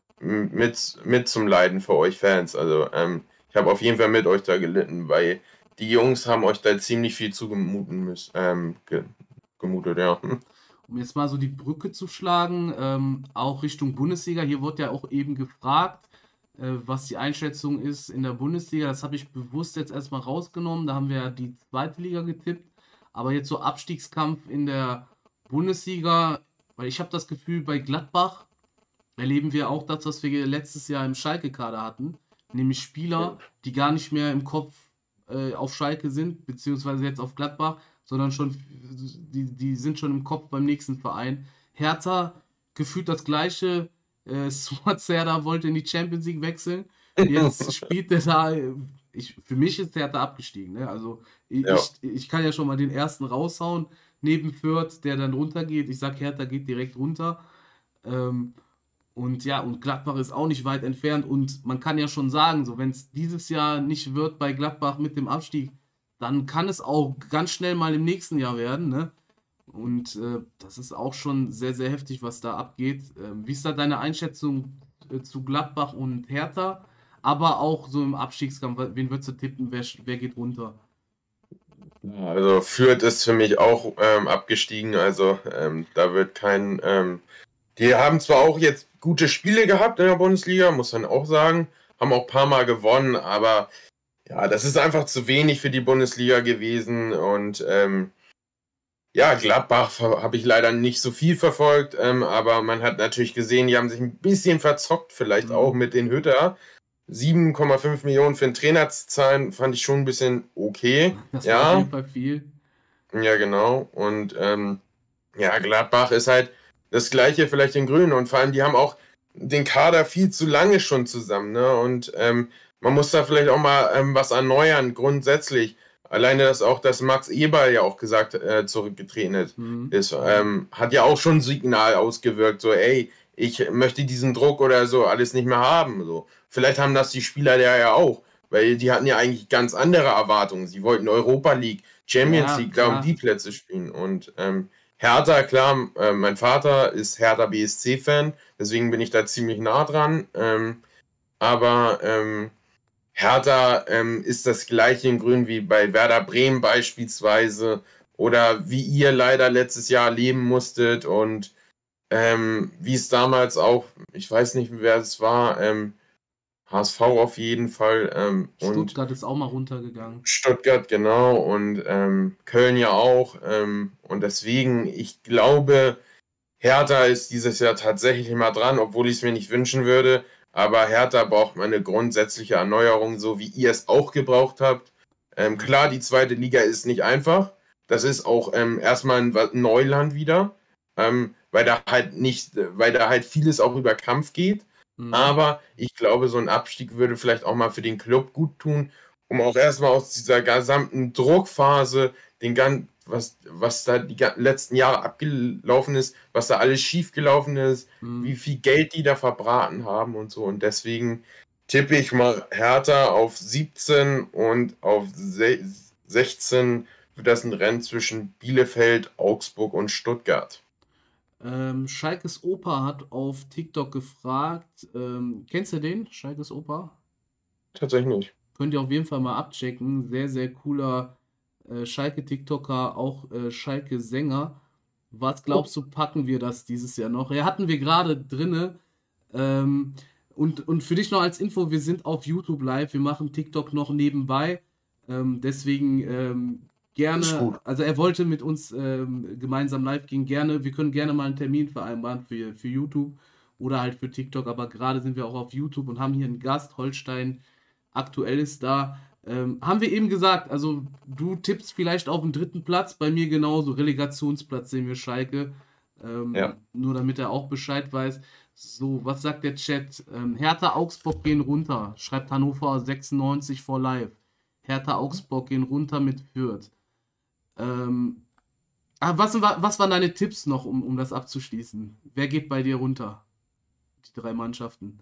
mit, mit zum Leiden für euch Fans. Also ähm, ich habe auf jeden Fall mit euch da gelitten, weil die Jungs haben euch da ziemlich viel zugemuten müssen, ähm, ge gemutet, ja. Um jetzt mal so die Brücke zu schlagen, ähm, auch Richtung Bundesliga. Hier wurde ja auch eben gefragt, äh, was die Einschätzung ist in der Bundesliga. Das habe ich bewusst jetzt erstmal rausgenommen. Da haben wir ja die zweite Liga getippt. Aber jetzt so Abstiegskampf in der Bundesliga, weil ich habe das Gefühl, bei Gladbach erleben wir auch das, was wir letztes Jahr im Schalke-Kader hatten. Nämlich Spieler, die gar nicht mehr im Kopf äh, auf Schalke sind, beziehungsweise jetzt auf Gladbach, sondern schon, die, die sind schon im Kopf beim nächsten Verein. Hertha gefühlt das gleiche. Äh, Suazerda wollte in die Champions League wechseln. Jetzt spielt der da. Ich, für mich ist Hertha abgestiegen. Ne? Also ich, Ja. ich, ich kann ja schon mal den ersten raushauen, neben Fürth, der dann runtergeht. Ich sag, Hertha geht direkt runter. Ähm, und ja, und Gladbach ist auch nicht weit entfernt. Und man kann ja schon sagen, so wenn es dieses Jahr nicht wird bei Gladbach mit dem Abstieg, dann kann es auch ganz schnell mal im nächsten Jahr werden. Ne? Und äh, das ist auch schon sehr, sehr heftig, was da abgeht. Ähm, wie ist da deine Einschätzung äh, zu Gladbach und Hertha? Aber auch so im Abstiegskampf, wen würdest du tippen, wer, wer geht runter? Also Fürth ist für mich auch ähm, abgestiegen, also ähm, da wird kein, ähm, die haben zwar auch jetzt gute Spiele gehabt in der Bundesliga, muss man auch sagen, haben auch ein paar Mal gewonnen, aber ja, das ist einfach zu wenig für die Bundesliga gewesen und ähm, ja, Gladbach habe ich leider nicht so viel verfolgt, ähm, aber man hat natürlich gesehen, die haben sich ein bisschen verzockt, vielleicht auch Mhm. mit den Hütter. sieben Komma fünf Millionen für einen Trainer zu zahlen, fand ich schon ein bisschen okay, Das war auf jeden ja. Fall viel. Ja, genau. Und ähm, ja, Gladbach ist halt das Gleiche vielleicht in Grün. Und vor allem, die haben auch den Kader viel zu lange schon zusammen. Ne? Und ähm, man muss da vielleicht auch mal ähm, was erneuern, grundsätzlich. Alleine, dass auch das Max Eberl ja auch gesagt äh, zurückgetreten ist, Mhm. ist ähm, hat ja auch schon ein Signal ausgewirkt, so, ey, ich möchte diesen Druck oder so alles nicht mehr haben. So. Vielleicht haben das die Spieler der ja auch, weil die hatten ja eigentlich ganz andere Erwartungen. Sie wollten Europa League, Champions Ja, League, da um klar. die Plätze spielen. Und ähm, Hertha, klar, äh, mein Vater ist Hertha B S C-Fan, deswegen bin ich da ziemlich nah dran. Ähm, aber ähm, Hertha ähm, ist das gleiche in Grün wie bei Werder Bremen beispielsweise oder wie ihr leider letztes Jahr leben musstet und ähm, wie es damals auch, ich weiß nicht, wer es war, ähm, H S V auf jeden Fall ähm, und Stuttgart ist auch mal runtergegangen. Stuttgart, genau, und ähm, Köln ja auch. Ähm, und deswegen, ich glaube, Hertha ist dieses Jahr tatsächlich mal dran, obwohl ich es mir nicht wünschen würde. Aber Hertha braucht mal eine grundsätzliche Erneuerung, so wie ihr es auch gebraucht habt. Ähm, Ja. klar, die zweite Liga ist nicht einfach. das ist auch ähm, erstmal ein Wa- Neuland wieder, ähm, weil da halt nicht, weil da halt vieles auch über Kampf geht. Mhm. Aber ich glaube, so ein Abstieg würde vielleicht auch mal für den Club gut tun, um auch erstmal aus dieser gesamten Druckphase, den gan was, was da die ga- letzten Jahre abgelaufen ist, was da alles schiefgelaufen ist, wie Mhm. viel Geld die da verbraten haben und so. Und deswegen tippe ich mal Hertha auf siebzehn und auf se sechzehn wird das ein Rennen zwischen Bielefeld, Augsburg und Stuttgart. Ähm, Schalkes Opa hat auf TikTok gefragt, ähm, kennst du den, Schalkes Opa? Tatsächlich nicht. Könnt ihr auf jeden Fall mal abchecken. Sehr, sehr cooler äh, Schalke-TikToker, auch äh, Schalke-Sänger. Was Oh, glaubst du, packen wir das dieses Jahr noch? Ja, hatten wir gerade drinne. Ähm, und, und für dich noch als Info, wir sind auf YouTube live, wir machen TikTok noch nebenbei. Ähm, deswegen ähm, ist gerne, gut. also er wollte mit uns ähm, gemeinsam live gehen, gerne, wir können gerne mal einen Termin vereinbaren für, für YouTube oder halt für TikTok, aber gerade sind wir auch auf YouTube und haben hier einen Gast, Holstein aktuell ist da. Ähm, haben wir eben gesagt, also du tippst vielleicht auf den dritten Platz, bei mir genauso, Relegationsplatz sehen wir Schalke. Ja. Ähm, nur damit er auch Bescheid weiß. So, was sagt der Chat? Ähm, Hertha Augsburg gehen runter, schreibt Hannover sechsundneunzig for live. Hertha Augsburg gehen runter mit Fürth. Ähm, ah, was, wa- was waren deine Tipps noch, um, um das abzuschließen? Wer geht bei dir runter? Die drei Mannschaften.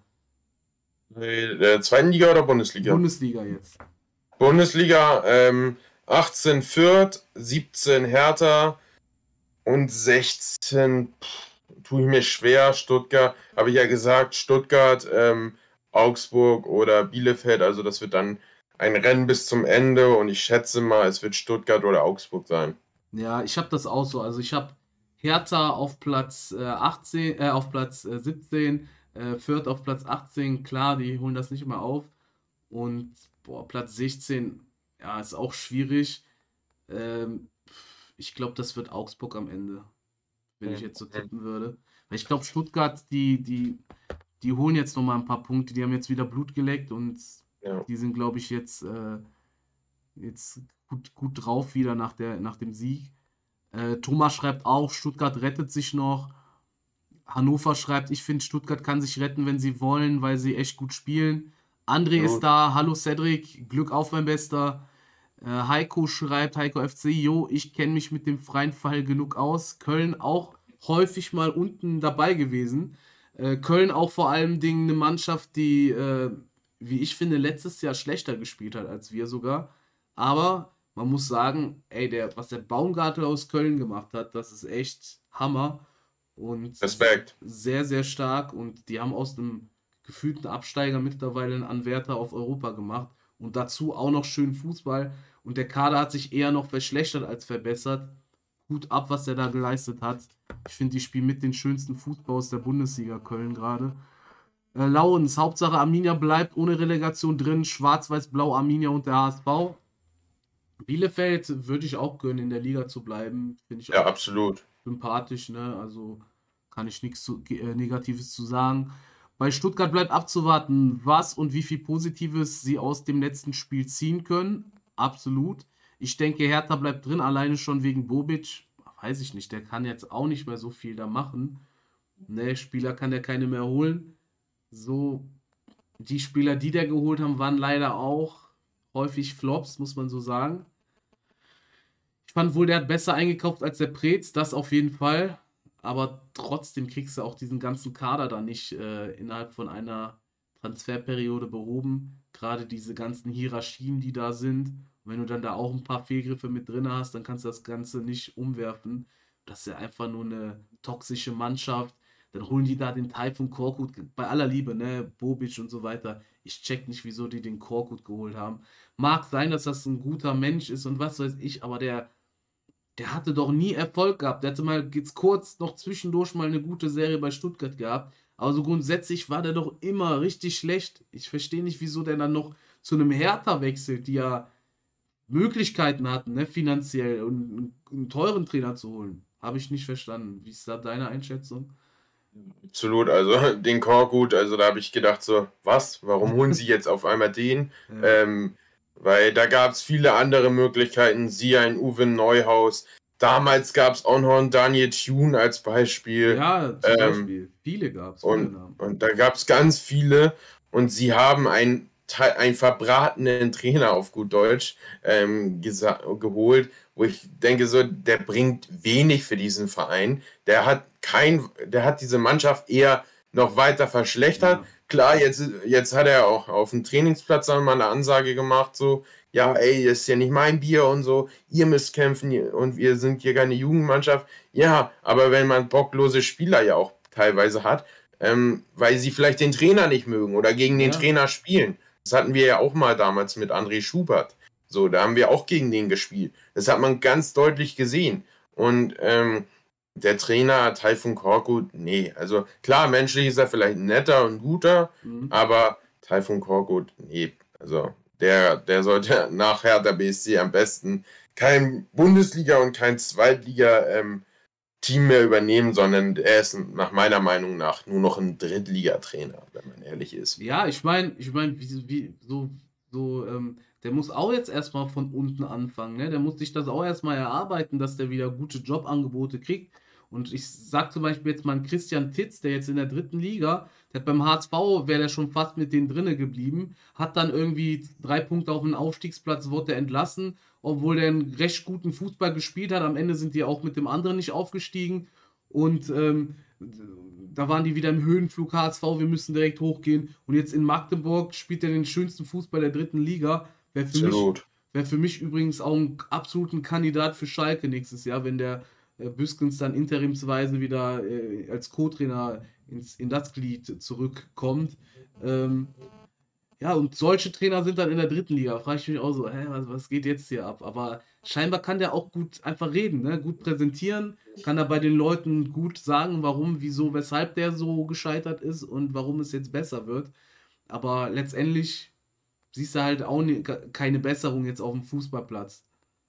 Äh, Der zweiten Liga oder Bundesliga? Bundesliga jetzt. Bundesliga, ähm, achtzehn Fürth, siebzehn Hertha und sechzehn pff, tue ich mir schwer. Stuttgart, habe ich ja gesagt, Stuttgart, ähm, Augsburg oder Bielefeld. Also das wird dann ein Rennen bis zum Ende und ich schätze mal, es wird Stuttgart oder Augsburg sein. Ja, ich habe das auch so. Also ich habe Hertha auf Platz äh, achtzehn, äh, auf Platz äh, siebzehn, äh, Fürth auf Platz achtzehn. Klar, die holen das nicht immer auf. Und boah, Platz sechzehn, ja, ist auch schwierig. Ähm, Ich glaube, das wird Augsburg am Ende, wenn ich Hm, jetzt so hm, tippen würde. Weil ich glaube, Stuttgart, die, die, die holen jetzt noch mal ein paar Punkte. Die haben jetzt wieder Blut geleckt und ja. die sind, glaube ich, jetzt, äh, jetzt gut, gut drauf wieder nach, der, nach dem Sieg. Äh, Thomas schreibt auch, Stuttgart rettet sich noch. Hannover schreibt, ich finde, Stuttgart kann sich retten, wenn sie wollen, weil sie echt gut spielen. André ist Absolut. da. Hallo Cedric, Glück auf, mein Bester. Äh, Heiko schreibt, Heiko F C, jo, ich kenne mich mit dem freien Fall genug aus. Köln auch häufig mal unten dabei gewesen. Äh, Köln auch vor allem Dingen eine Mannschaft, die, äh, wie ich finde, letztes Jahr schlechter gespielt hat als wir sogar. Aber man muss sagen, ey, der, was der Baumgartel aus Köln gemacht hat, das ist echt Hammer und Respekt. sehr, sehr stark. Und die haben aus einem gefühlten Absteiger mittlerweile einen Anwärter auf Europa gemacht. Und dazu auch noch schön Fußball. Und der Kader hat sich eher noch verschlechtert als verbessert. Gut ab, was er da geleistet hat. Ich finde, die spielen mit den schönsten Fußball aus der Bundesliga Köln gerade. Äh, Laurens, Hauptsache Arminia bleibt ohne Relegation drin. Schwarz-Weiß-Blau Arminia und der H S V. Bielefeld würde ich auch gönnen, in der Liga zu bleiben. Finde ich Ja, auch absolut. sympathisch, ne? Also kann ich nichts zu, äh, Negatives zu sagen. Bei Stuttgart bleibt abzuwarten, was und wie viel Positives sie aus dem letzten Spiel ziehen können. Absolut. Ich denke, Hertha bleibt drin, alleine schon wegen Bobic. Weiß ich nicht, der kann jetzt auch nicht mehr so viel da machen. Ne, Spieler kann der keine mehr holen. So, die Spieler, die der geholt haben, waren leider auch häufig Flops, muss man so sagen. Ich fand wohl, der hat besser eingekauft als der Preetz, das auf jeden Fall. Aber trotzdem kriegst du auch diesen ganzen Kader da nicht äh, innerhalb von einer Transferperiode behoben. Gerade diese ganzen Hierarchien, die da sind. Und wenn du dann da auch ein paar Fehlgriffe mit drin hast, dann kannst du das Ganze nicht umwerfen. Das ist ja einfach nur eine toxische Mannschaft. Dann holen die da den Taifun Korkut, bei aller Liebe, ne, Bobic und so weiter. Ich check nicht, wieso die den Korkut geholt haben. Mag sein, dass das ein guter Mensch ist und was weiß ich, aber der der hatte doch nie Erfolg gehabt. Der hatte mal jetzt kurz noch zwischendurch mal eine gute Serie bei Stuttgart gehabt. Aber so grundsätzlich war der doch immer richtig schlecht. Ich verstehe nicht, wieso der dann noch zu einem Hertha wechselt, die ja Möglichkeiten hatten, ne, finanziell und einen, einen teuren Trainer zu holen. Habe ich nicht verstanden. Wie ist da deine Einschätzung? Absolut, also den Korkut, also da habe ich gedacht so, was, warum holen sie jetzt auf einmal den? Ja. Ähm, Weil da gab es viele andere Möglichkeiten, siehe ein Uwe Neuhaus. Damals gab es auch noch einen Daniel Thune als Beispiel. Ja, zum Ähm, Beispiel. Viele gab es, viele und, Namen. und da gab es ganz viele. Und sie haben einen, Te- einen verbratenen Trainer auf gut Deutsch ähm, gesa- geholt, wo ich denke, so, der bringt wenig für diesen Verein. Der hat kein, der hat diese Mannschaft eher noch weiter verschlechtert. Ja, Klar, jetzt, jetzt hat er auch auf dem Trainingsplatz dann mal eine Ansage gemacht, so, ja, ey, das ist ja nicht mein Bier und so, ihr müsst kämpfen und wir sind hier keine Jugendmannschaft. Ja, aber wenn man bocklose Spieler ja auch teilweise hat, ähm, weil sie vielleicht den Trainer nicht mögen oder gegen den ja, Trainer spielen. Das hatten wir ja auch mal damals mit André Schubert. So, da haben wir auch gegen den gespielt. Das hat man ganz deutlich gesehen. Und ähm, der Trainer Taifun Korkut, nee, also klar, menschlich ist er vielleicht netter und guter, mhm. aber Taifun Korkut, nee, also der, der sollte nach Hertha B S C am besten kein Bundesliga und kein Zweitliga ähm, Team mehr übernehmen, sondern er ist nach meiner Meinung nach nur noch ein Drittligatrainer, wenn man ehrlich ist. Ja, ich meine, ich meine, wie, wie, so, so, ähm, der muss auch jetzt erstmal von unten anfangen, ne? Der muss sich das auch erstmal erarbeiten, dass der wieder gute Jobangebote kriegt. Und ich sag zum Beispiel jetzt mal einen Christian Titz, der jetzt in der dritten Liga, der hat beim H S V, wäre der schon fast mit denen drinne geblieben, hat dann irgendwie drei Punkte auf den Aufstiegsplatz, wurde er entlassen, obwohl der einen recht guten Fußball gespielt hat. Am Ende sind die auch mit dem anderen nicht aufgestiegen. Und ähm, da waren die wieder im Höhenflug H S V, wir müssen direkt hochgehen. Und jetzt in Magdeburg spielt er den schönsten Fußball der dritten Liga. Wäre für mich, Absolut. wäre für mich übrigens auch ein absoluter Kandidat für Schalke nächstes Jahr, wenn der äh, Büskens dann interimsweise wieder äh, als Co-Trainer ins, in das Glied zurückkommt. Ähm, ja, und solche Trainer sind dann in der dritten Liga. Frage ich mich auch so, hä, was, was geht jetzt hier ab? Aber scheinbar kann der auch gut einfach reden, ne? Gut präsentieren, kann er bei den Leuten gut sagen, warum, wieso, weshalb der so gescheitert ist und warum es jetzt besser wird. Aber letztendlich siehst du halt auch ne, keine Besserung jetzt auf dem Fußballplatz.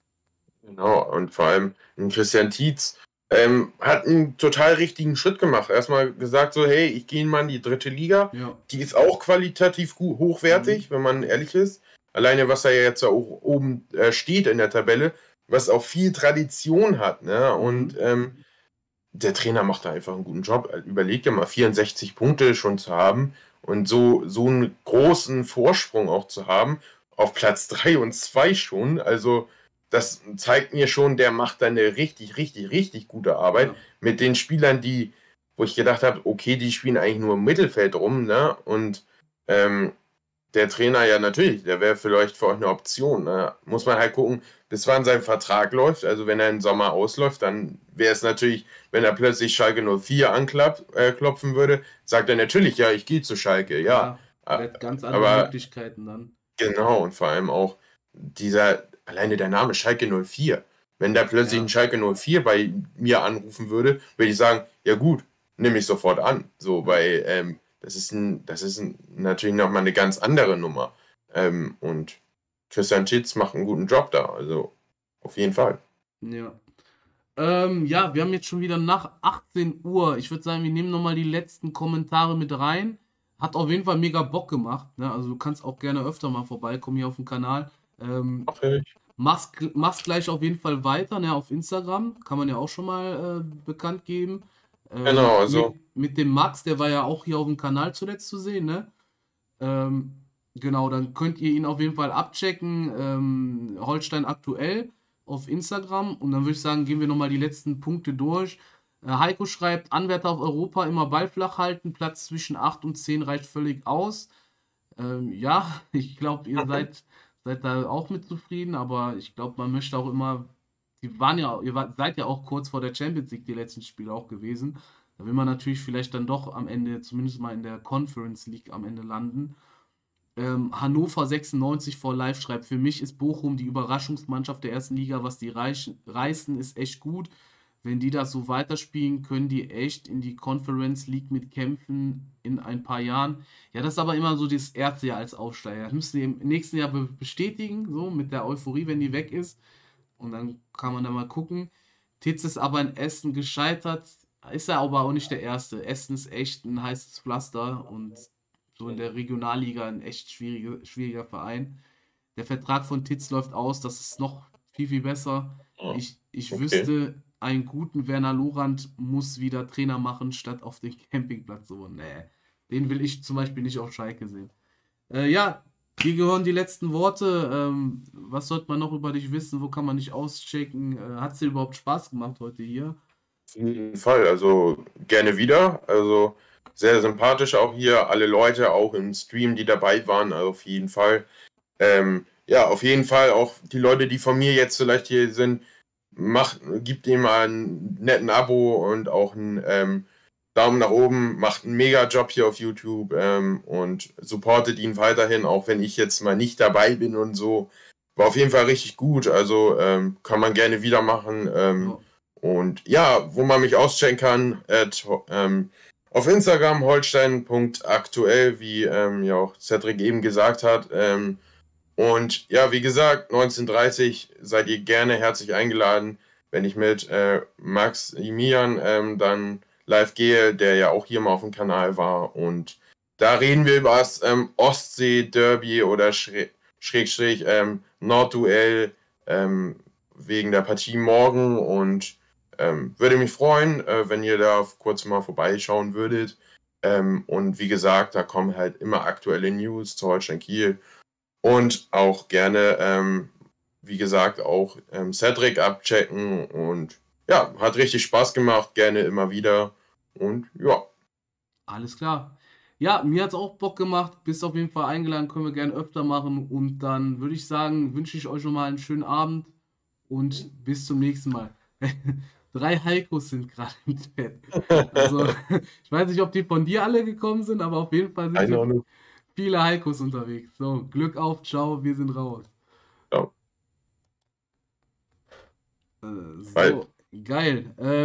Genau, und vor allem ein Christian Tietz ähm, hat einen total richtigen Schritt gemacht. Erstmal gesagt so, hey, ich gehe mal in die dritte Liga. Ja. Die ist auch qualitativ gut, hochwertig, Mhm. wenn man ehrlich ist. Alleine, was er ja jetzt auch oben äh, steht in der Tabelle, was auch viel Tradition hat, ne? Und Mhm. ähm, der Trainer macht da einfach einen guten Job. Überleg dir mal, vierundsechzig Punkte schon zu haben und so, so einen großen Vorsprung auch zu haben, auf Platz drei und zwei schon. Also, das zeigt mir schon, der macht da eine richtig, richtig, richtig gute Arbeit Ja. mit den Spielern, die, wo ich gedacht habe, okay, die spielen eigentlich nur im Mittelfeld rum, ne? Und ähm, der Trainer, ja, natürlich, der wäre vielleicht für euch eine Option. Ne? Muss man halt gucken, bis wann sein Vertrag läuft. Also, wenn er im Sommer ausläuft, dann wäre es natürlich, wenn er plötzlich Schalke null vier anklopfen äh, klopfen würde, sagt er natürlich, ja, ich gehe zu Schalke, ja. Ja, A- der hat ganz andere Aber Möglichkeiten dann. genau, und vor allem auch dieser, alleine der Name Schalke null vier. Wenn da plötzlich ein Ja. Schalke null vier bei mir anrufen würde, würde ich sagen, ja gut, nehme ich sofort an. So, Ja. weil ähm, das ist ein, das ist ein, natürlich nochmal eine ganz andere Nummer. Ähm, und Christian Titz macht einen guten Job da, also auf jeden Fall. Ja. Ähm, ja, wir haben jetzt schon wieder nach achtzehn Uhr. Ich würde sagen, wir nehmen nochmal die letzten Kommentare mit rein. Hat auf jeden Fall mega Bock gemacht. Ne? Also du kannst auch gerne öfter mal vorbeikommen hier auf dem Kanal. Ähm, Okay. mach's, mach's gleich auf jeden Fall weiter, ne? Auf Instagram. Kann man ja auch schon mal äh, bekannt geben. Ähm, Genau, mit, also mit dem Max, der war ja auch hier auf dem Kanal zuletzt zu sehen, ne? Ähm, genau, dann könnt ihr ihn auf jeden Fall abchecken. Ähm, Holstein aktuell auf Instagram. Und dann würde ich sagen, gehen wir nochmal die letzten Punkte durch. Äh, Heiko schreibt, Anwärter auf Europa immer Ball flach halten. Platz zwischen acht und zehn reicht völlig aus. Ähm, ja, ich glaube, ihr seid, seid da auch mit zufrieden, aber ich glaube, man möchte auch immer. Die waren ja, ihr wart, seid ja auch kurz vor der Champions League die letzten Spiele auch gewesen. Da will man natürlich vielleicht dann doch am Ende, zumindest mal in der Conference League am Ende landen. Ähm, Hannover sechsundneunzig vor Live schreibt, für mich ist Bochum die Überraschungsmannschaft der ersten Liga, was die reich, reißen, ist echt gut. Wenn die das so weiterspielen, können die echt in die Conference League mitkämpfen in ein paar Jahren. Ja, das ist aber immer so das erste Jahr als Aufsteiger. Das müssen die im nächsten Jahr be bestätigen, so mit der Euphorie, wenn die weg ist. Und dann kann man da mal gucken. Titz ist aber in Essen gescheitert. Ist er aber auch nicht der Erste. Essen ist echt ein heißes Pflaster und so in der Regionalliga ein echt schwieriger, schwieriger Verein. Der Vertrag von Titz läuft aus, das ist noch viel, viel besser. Ah, Ich, ich okay. wüsste, einen guten Werner Lorand muss wieder Trainer machen, statt auf den Campingplatz so. Nee, den will ich zum Beispiel nicht auf Schalke sehen. Äh, ja, hier gehören die letzten Worte. Ähm, was sollte man noch über dich wissen? Wo kann man dich auschecken? Äh, hat es dir überhaupt Spaß gemacht heute hier? Auf jeden Fall, also gerne wieder. Also sehr sympathisch auch hier, alle Leute auch im Stream, die dabei waren, also auf jeden Fall. Ähm, ja, auf jeden Fall auch die Leute, die von mir jetzt vielleicht hier sind, macht, gibt ihm mal einen netten Abo und auch einen ähm, Daumen nach oben, macht einen Mega-Job hier auf YouTube ähm, und supportet ihn weiterhin, auch wenn ich jetzt mal nicht dabei bin und so. War auf jeden Fall richtig gut, also ähm, kann man gerne wieder machen. Ähm, Ja. und ja, wo man mich auschecken kann, at, ähm, auf Instagram holstein punkt aktuell, wie ähm, ja auch Cedric eben gesagt hat. Ähm, und ja, wie gesagt, neunzehn Uhr dreißig seid ihr gerne herzlich eingeladen, wenn ich mit äh, Maximilian ähm, dann live gehe, der ja auch hier mal auf dem Kanal war. Und da reden wir über das ähm, Ostsee-Derby oder Schräg, Schrägstrich ähm, Nordduell ähm, wegen der Partie morgen. Und ähm, würde mich freuen, äh, wenn ihr da kurz mal vorbeischauen würdet. Ähm, und wie gesagt, da kommen halt immer aktuelle News zu Holstein Kiel. Und auch gerne, ähm, wie gesagt, auch ähm, Cedric abchecken. Und ja, hat richtig Spaß gemacht, gerne immer wieder. Und ja. Alles klar. Ja, mir hat es auch Bock gemacht. Bist auf jeden Fall eingeladen, können wir gerne öfter machen. Und dann würde ich sagen, wünsche ich euch schon mal einen schönen Abend und bis zum nächsten Mal. Drei Heikos sind gerade im Chat. Also, ich weiß nicht, ob die von dir alle gekommen sind, aber auf jeden Fall sind Keine hier Ahnung. viele Heikos unterwegs. So, Glück auf, ciao, wir sind raus. Ja. Äh, Weil so, geil. Äh,